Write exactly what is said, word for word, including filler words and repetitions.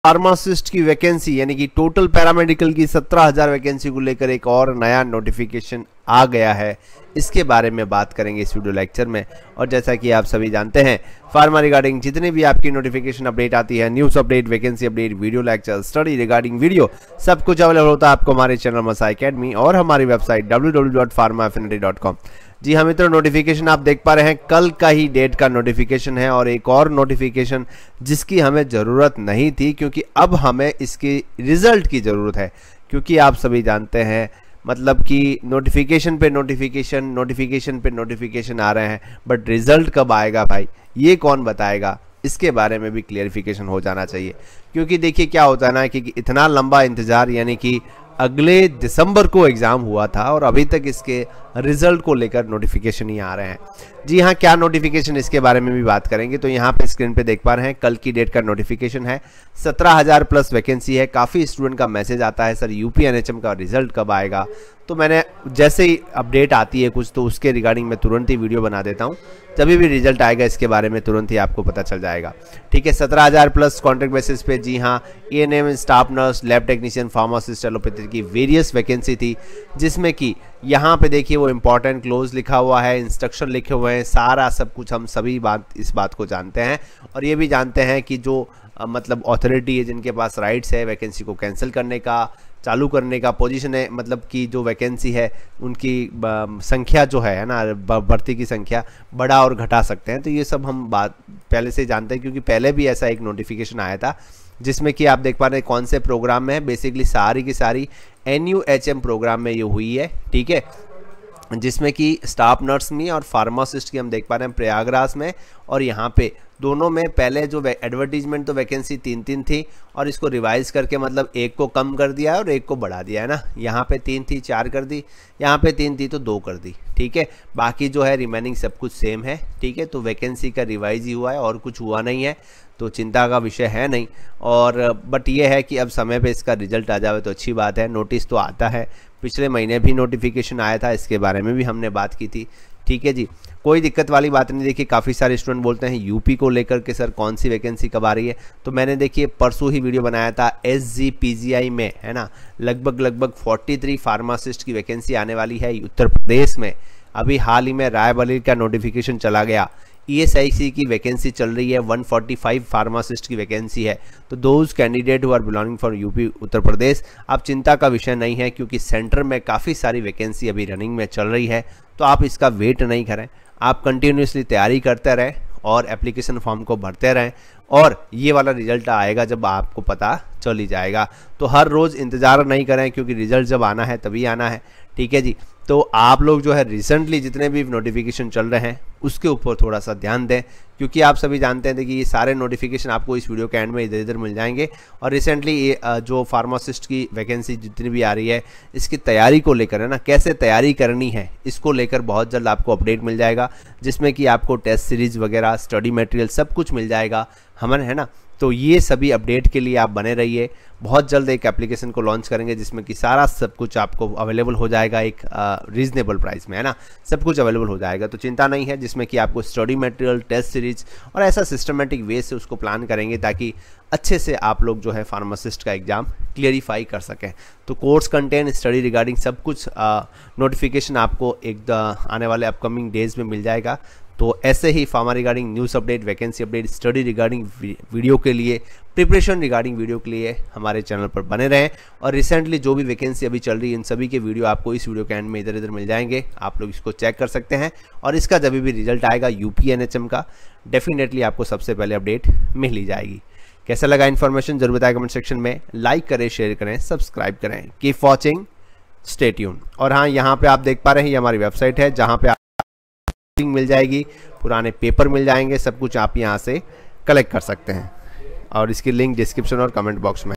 Pharmacist की vacancy यानी कि टोटल पैरामेडिकल की सत्रह हज़ार वैकेंसी को लेकर एक और नया नोटिफिकेशन आ गया है। इसके बारे में बात करेंगे इस वीडियो लेक्चर में। और जैसा कि आप सभी जानते हैं, फार्मा रिगार्डिंग जितने भी आपकी नोटिफिकेशन अपडेट आती है, news update, vacancy update, video lecture, study regarding video, सब कुछ अवेलेबल होता है आपको हमारे चैनल मसाई अकेडमी और हमारी website W W W dot pharma affinity dot com. जी हाँ मित्रों, नोटिफिकेशन आप देख पा रहे हैं, कल का ही डेट का नोटिफिकेशन है और एक और नोटिफिकेशन जिसकी हमें ज़रूरत नहीं थी, क्योंकि अब हमें इसकी रिज़ल्ट की ज़रूरत है। क्योंकि आप सभी जानते हैं मतलब कि नोटिफिकेशन पे नोटिफिकेशन नोटिफिकेशन पे नोटिफिकेशन आ रहे हैं, बट रिज़ल्ट कब आएगा भाई, ये कौन बताएगा? इसके बारे में भी क्लियरिफिकेशन हो जाना चाहिए। क्योंकि देखिए क्या होता है ना कि इतना लंबा इंतज़ार, यानी कि अगले दिसंबर को एग्ज़ाम हुआ था और अभी तक इसके रिजल्ट को लेकर नोटिफिकेशन ही आ रहे हैं। जी हाँ, क्या नोटिफिकेशन, इसके बारे में भी बात करेंगे। तो यहाँ पे स्क्रीन पे देख पा रहे हैं, कल की डेट का नोटिफिकेशन है, सत्रह हज़ार प्लस वैकेंसी है। काफ़ी स्टूडेंट का मैसेज आता है, सर यूपी एनएचएम का रिजल्ट कब आएगा? तो मैंने जैसे ही अपडेट आती है कुछ, तो उसके रिगार्डिंग मैं तुरंत ही वीडियो बना देता हूँ। जब भी रिजल्ट आएगा इसके बारे में तुरंत ही आपको पता चल जाएगा। ठीक है, सत्रह हज़ार प्लस कॉन्ट्रैक्ट बेसिस पे, जी हाँ, ANM, staff nurse, lab technician, pharmacist, allopathy की वेरियस वैकेंसी थी, जिसमें कि यहाँ पे देखिए वो इंपॉर्टेंट क्लोज लिखा हुआ है, इंस्ट्रक्शन लिखे हुए हैं, सारा सब कुछ हम सभी बात इस बात को जानते हैं। और ये भी जानते हैं कि जो आ, मतलब अथॉरिटी है, जिनके पास राइट्स है वैकेंसी को कैंसिल करने का, चालू करने का, पोजीशन है, मतलब कि जो वैकेंसी है उनकी संख्या जो है ना, भर्ती की संख्या बढ़ा और घटा सकते हैं। तो ये सब हम बात पहले से जानते हैं, क्योंकि पहले भी ऐसा एक नोटिफिकेशन आया था, जिसमें कि आप देख पा रहे हैं कौन से प्रोग्राम में है। बेसिकली सारी की सारी N U H M program में ये हुई है। ठीक है, जिसमें कि स्टाफ नर्स में और फार्मासिस्ट की हम देख पा रहे हैं प्रयागराज में, और यहाँ पे दोनों में पहले जो एडवर्टीजमेंट तो वैकेंसी तीन तीन थी, और इसको रिवाइज करके मतलब एक को कम कर दिया है और एक को बढ़ा दिया है ना। यहाँ पे तीन थी चार कर दी, यहाँ पे तीन थी तो दो कर दी। ठीक है, बाकी जो है रिमेनिंग सब कुछ सेम है। ठीक है, तो वैकेंसी का रिवाइज ही हुआ है और कुछ हुआ नहीं है, तो चिंता का विषय है नहीं। और बट ये है कि अब समय पे इसका रिजल्ट आ जाए तो अच्छी बात है। नोटिस तो आता है, पिछले महीने भी नोटिफिकेशन आया था, इसके बारे में भी हमने बात की थी। ठीक है जी, कोई दिक्कत वाली बात नहीं। देखिए काफ़ी सारे स्टूडेंट बोलते हैं यूपी को लेकर के सर कौन सी वैकेंसी कब आ रही है, तो मैंने देखिए परसों ही वीडियो बनाया था, एस जी पी जी आई में है ना, लगभग लगभग तैंतालीस फार्मासिस्ट की वैकेंसी आने वाली है उत्तर प्रदेश में। अभी हाल ही में रायबरेली का नोटिफिकेशन चला गया, ई एस आई सी की वैकेंसी चल रही है, एक सौ पैंतालीस फार्मासिस्ट की वैकेंसी है। तो those candidate who are belonging for UP Uttar Pradesh, आप चिंता का विषय नहीं है, क्योंकि सेंटर में काफ़ी सारी वैकेंसी अभी रनिंग में चल रही है। तो आप इसका वेट नहीं करें, आप कंटिन्यूसली तैयारी करते रहें और एप्लीकेशन फॉर्म को भरते रहें, और ये वाला रिजल्ट आएगा जब आपको पता चल ही जाएगा। तो हर रोज़ इंतज़ार नहीं करें, क्योंकि रिजल्ट जब आना है तभी आना है। ठीक है जी, तो आप लोग जो है रिसेंटली जितने भी नोटिफिकेशन चल रहे हैं उसके ऊपर थोड़ा सा ध्यान दें, क्योंकि आप सभी जानते हैं कि ये सारे नोटिफिकेशन आपको इस वीडियो के एंड में इधर इधर मिल जाएंगे। और रिसेंटली ये जो फार्मासिस्ट की वैकेंसी जितनी भी आ रही है, इसकी तैयारी को लेकर है ना, कैसे तैयारी करनी है, इसको लेकर बहुत जल्द आपको अपडेट मिल जाएगा, जिसमें कि आपको टेस्ट सीरीज वगैरह, स्टडी मटेरियल सब कुछ मिल जाएगा हमारे, है ना। तो ये सभी अपडेट के लिए आप बने रहिए। बहुत जल्द एक एप्लीकेशन को लॉन्च करेंगे, जिसमें कि सारा सब कुछ आपको अवेलेबल हो जाएगा एक रीजनेबल प्राइस में, है ना, सब कुछ अवेलेबल हो जाएगा। तो चिंता नहीं है, जिसमें कि आपको स्टडी मटेरियल, टेस्ट सीरीज और ऐसा सिस्टमेटिक वे से उसको प्लान करेंगे, ताकि अच्छे से आप लोग जो है फार्मासिस्ट का एग्ज़ाम क्लियरिफाई कर सकें। तो कोर्स कंटेंट, स्टडी रिगार्डिंग सब कुछ नोटिफिकेशन आपको एक आने वाले अपकमिंग डेज में मिल जाएगा। तो ऐसे ही pharma regarding news update, vacancy update, study regarding video के लिए, प्रिपरेशन रिगार्डिंग वीडियो के लिए हमारे चैनल पर बने रहें। और रिसेंटली जो भी वैकेंसी अभी चल रही है, इन सभी के वीडियो आपको इस वीडियो के एंड में इधर इधर मिल जाएंगे, आप लोग इसको चेक कर सकते हैं। और इसका जब भी रिजल्ट आएगा यूपी एन एच एम का, डेफिनेटली आपको सबसे पहले अपडेट मिल ही जाएगी। कैसा लगा इन्फॉर्मेशन जरूर बताएं कमेंट सेक्शन में, लाइक करें, शेयर करें, सब्सक्राइब करें। Keep watching, stay tune. और हाँ, यहाँ पे आप देख पा रहे हैं, ये हमारी वेबसाइट है, जहाँ पे मिल जाएगी, पुराने पेपर मिल जाएंगे, सब कुछ आप यहाँ से कलेक्ट कर सकते हैं। और इसकी लिंक डिस्क्रिप्शन और कमेंट बॉक्स में